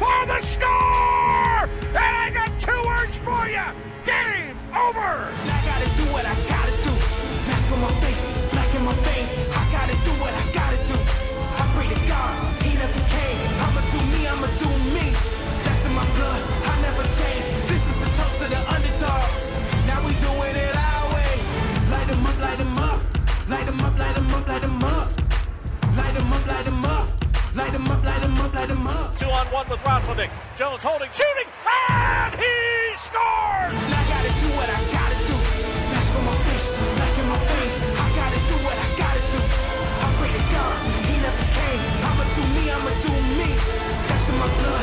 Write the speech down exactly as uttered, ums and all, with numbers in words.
for the score! And I got two words for you. Game over. I gotta do what I gotta do. Mask on my face, black in my veins. I gotta do what I gotta do. I pray to God, he never came. I'ma do me, I'ma do me. That's in my blood, I never change. This is the toast of the underdogs. Now we doing it our way. Light 'em up, light 'em up. Light 'em up, light 'em up, light 'em up. Light 'em up, light 'em up. Light 'em up, light 'em up, light 'em up. Two on one with Roslovic. Jones holding, shooting, and he scores! And I gotta do what I gotta do. Mask on my face, black in my veins. I gotta do what I gotta do. I pray to God, he never came. I'ma do me, I'ma do me. That's in my blood.